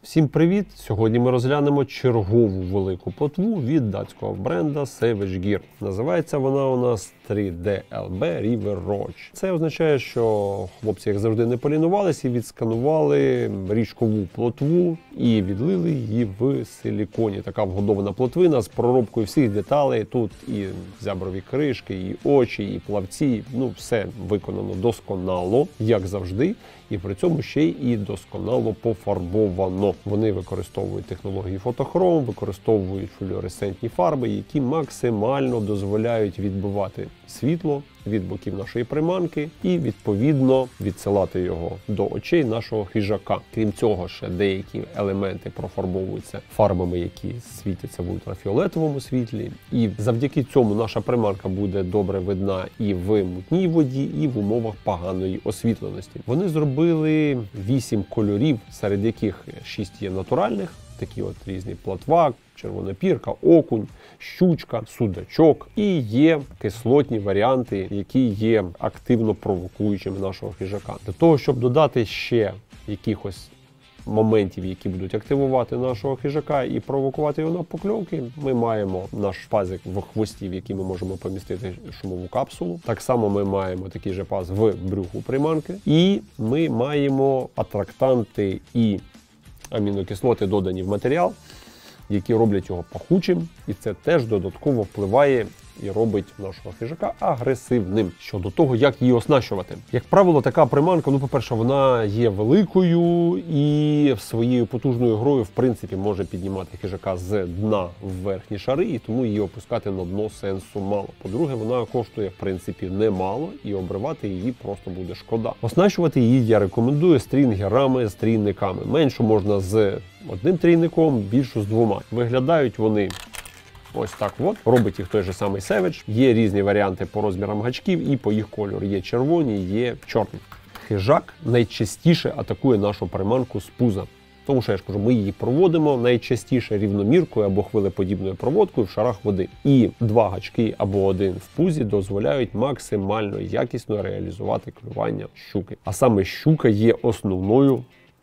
Всім привіт! Сьогодні ми розглянемо чергову велику плотву від датського бренда Savage Gear. Називається вона у нас 3DLB River Roach. Це означає, що хлопці, як завжди, не полінувалися і відсканували річкову плотву і відлили її в силіконі. Така вгодована плотвина з проробкою всіх деталей. Тут і зяброві кришки, і очі, і плавці. Ну, все виконано досконало, як завжди. І при цьому ще й досконало пофарбовано. Вони використовують технології фотохром, використовують флюоресцентні фарби, які максимально дозволяють відбивати світло від боків нашої приманки і, відповідно, відсилати його до очей нашого хижака. Крім цього, ще деякі елементи профарбовуються фарбами, які світяться в ультрафіолетовому світлі. І завдяки цьому наша приманка буде добре видна і в мутній воді, і в умовах поганої освітленості. Вони зробили 8 кольорів, серед яких 6 є натуральних, такі от різні плотва, червонопірка, окунь, щучка, судачок. І є кислотні варіанти, які є активно провокуючими нашого хижака. Для того, щоб додати ще якихось моментів, які будуть активувати нашого хижака і провокувати його на покльовки, ми маємо наш пазик в хвості, в який ми можемо помістити шумову капсулу. Так само ми маємо такий же паз в брюху приманки. І ми маємо атрактанти і амінокислоти, додані в матеріал, які роблять його пахучим, і це теж додатково впливає і робить нашого хижака агресивним. Щодо того, як її оснащувати. Як правило, така приманка, по-перше, вона є великою і своєю потужною грою, в принципі, може піднімати хижака з дна в верхні шари, і тому її опускати на дно сенсу мало. По-друге, вона коштує, в принципі, немало, і обривати її просто буде шкода. Оснащувати її я рекомендую стрінгерами, стрійниками. Меншу можна з одним трійником, більшу з двома. Виглядають вони ось так от. Робить їх той же самий Savage. Є різні варіанти по розмірам гачків і по їх кольору. Є червоні, є чорні. Хижак найчастіше атакує нашу приманку з пуза. Тому що, я ж кажу, ми її проводимо найчастіше рівноміркою або хвилеподібною проводкою в шарах води. І 2 гачки або 1 в пузі дозволяють максимально якісно реалізувати клювання щуки. А саме щука є основною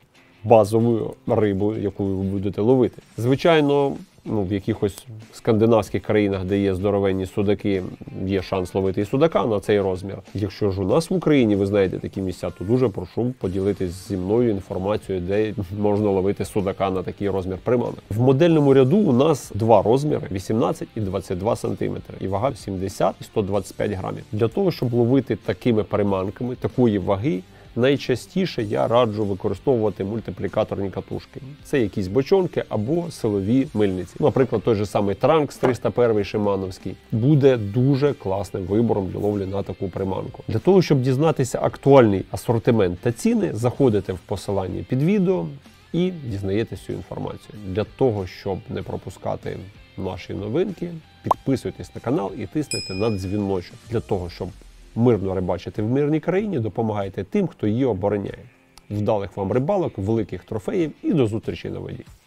базовою рибою, яку ви будете ловити. Звичайно, в якихось скандинавських країнах, де є здоровенні судаки, є шанс ловити і судака на цей розмір. Якщо ж у нас в Україні ви знаєте такі місця, то дуже прошу поділитись зі мною інформацією, де можна ловити судака на такий розмір приманок. В модельному ряду у нас 2 розміри – 18 і 22 см. І вага 70 і 125 грамів. Для того, щоб ловити такими приманками, такої ваги, найчастіше я раджу використовувати мультиплікаторні катушки. Це якісь бочонки або силові мильниці. Наприклад, той же самий Транкс 301 шимановський буде дуже класним вибором для ловлі на таку приманку. Для того, щоб дізнатися актуальний асортимент та ціни, заходите в посилання під відео і дізнаєтесь цю інформацію. Для того, щоб не пропускати наші новинки, підписуйтесь на канал і тиснете на дзвіночок. Для того, щоб мирно рибачити в мирній країні, допомагайте тим, хто її обороняє. Вдалих вам рибалок, великих трофеїв і до зустрічі на воді.